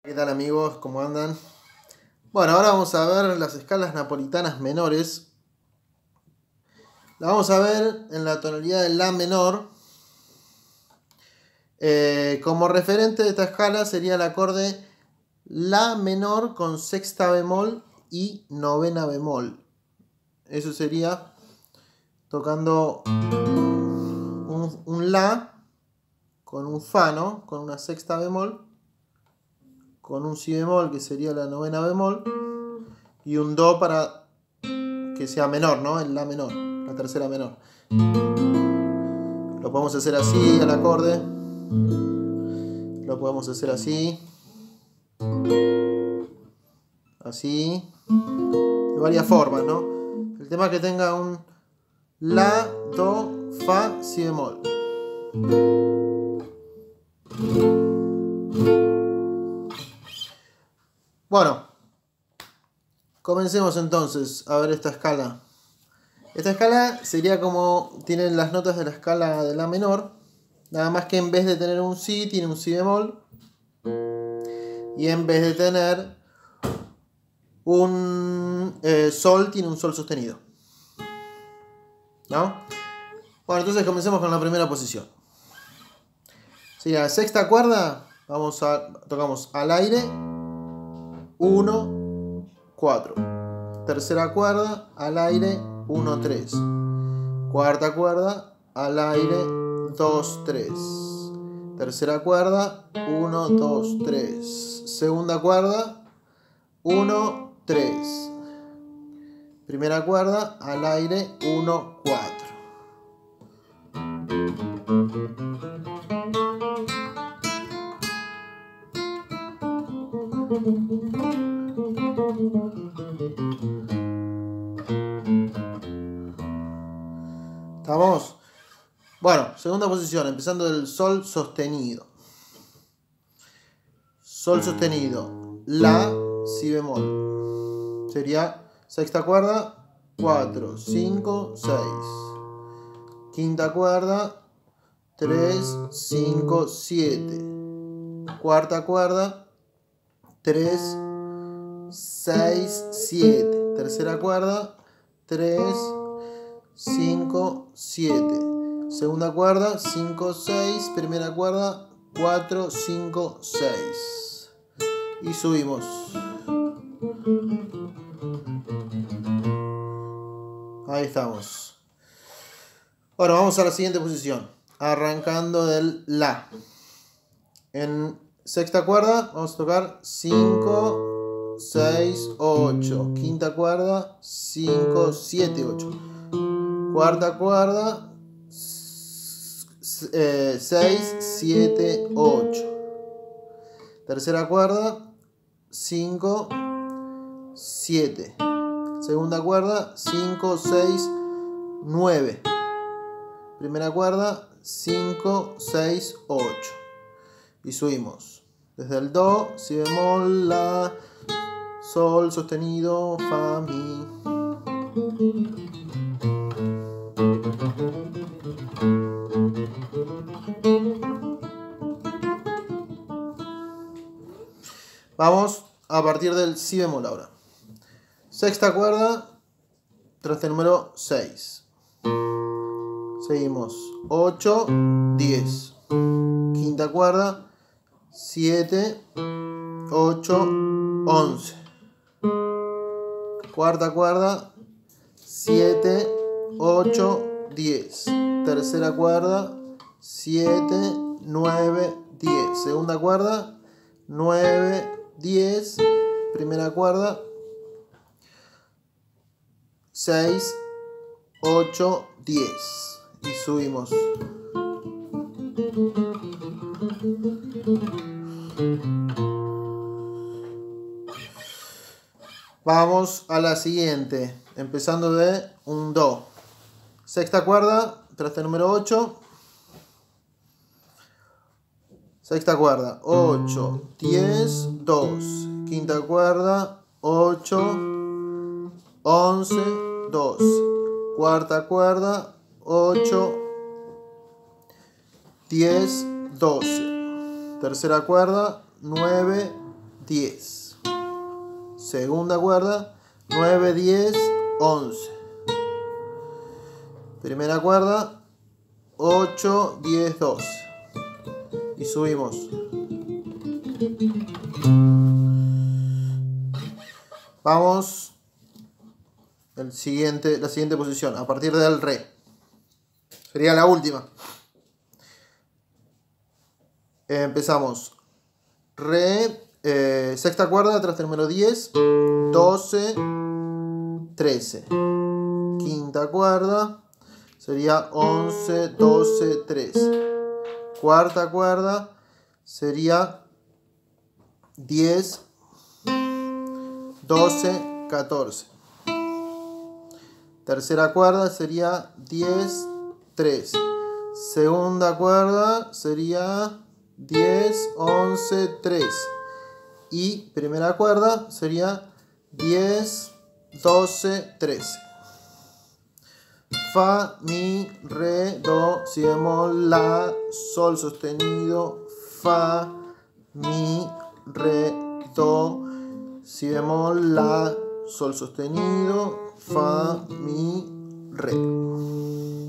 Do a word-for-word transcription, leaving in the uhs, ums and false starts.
¿Qué tal amigos? ¿Cómo andan? Bueno, ahora vamos a ver las escalas napolitanas menores. La vamos a ver en la tonalidad de La menor. Eh, como referente de esta escala sería el acorde La menor con sexta bemol y novena bemol. Eso sería tocando un, un La con un Fa, ¿no? Con una sexta bemol, con un Si bemol que sería la novena bemol y un Do para que sea menor, ¿no? El La menor, la tercera menor. Lo podemos hacer así al acorde, lo podemos hacer así, así, de varias formas, ¿no? El tema es que tenga un La, Do, Fa, Si bemol. Bueno, comencemos entonces a ver esta escala. Esta escala sería como tienen las notas de la escala de La menor, nada más que en vez de tener un Si, tiene un Si bemol, y en vez de tener un eh, Sol, tiene un Sol sostenido, ¿no? Bueno, entonces comencemos con la primera posición. Sería la sexta cuerda, vamos a, tocamos al aire, uno, cuatro. Tercera cuerda, al aire, uno, tres. Cuarta cuerda, al aire, dos, tres. Tercera cuerda, uno, dos, tres. Segunda cuerda, uno, tres. Primera cuerda, al aire, uno, cuatro. ¿Estamos? Bueno, segunda posición, empezando del Sol sostenido. Sol sostenido, La, Si bemol. Sería sexta cuerda, cuatro, cinco, seis. Quinta cuerda, tres, cinco, siete. Cuarta cuerda, tres, seis, siete. Tercera cuerda, tres, cinco, siete. Segunda cuerda, cinco, seis. Primera cuerda, cuatro, cinco, seis. Y subimos. Ahí estamos. Bueno, vamos a la siguiente posición. Arrancando del La. En sexta cuerda vamos a tocar cinco, seis, ocho. Quinta cuerda, cinco, siete, ocho. Cuarta cuerda, seis, siete, ocho. Tercera cuerda, cinco, siete. Segunda cuerda, cinco, seis, nueve. Primera cuerda, cinco, seis, ocho. Y subimos. Desde el Do, Si bemol, La, Sol sostenido, Fa, Mi. Vamos a partir del Si bemol ahora. Sexta cuerda, traste número seis. Seguimos. ocho, diez. Quinta cuerda, siete, ocho, once. Cuarta cuerda, siete, ocho, diez. Tercera cuerda, siete, nueve, diez. Segunda cuerda, nueve, diez. Primera cuerda, seis, ocho, diez. Y subimos. Vamos a la siguiente, empezando de un Do. Sexta cuerda, traste número ocho. Sexta cuerda, ocho, diez, dos. Quinta cuerda, ocho, once, dos. Cuarta cuerda, ocho, diez, doce. Tercera cuerda, nueve, diez. Segunda cuerda, nueve, diez, once. Primera cuerda, ocho, diez, doce. Y subimos. Vamos el siguiente, la siguiente posición, a partir del re. Sería la última. Eh, empezamos. Re, eh, sexta cuerda, traste número diez, doce, trece. Quinta cuerda sería once, doce, trece. Cuarta cuerda sería diez, doce, catorce. Tercera cuerda sería diez, trece. Segunda cuerda sería diez, once, trece. Y primera cuerda sería diez, doce, trece. Fa, mi, re, do, si bemol, la, sol sostenido, fa, mi, re, do, si bemol, la, sol sostenido, fa, mi, re.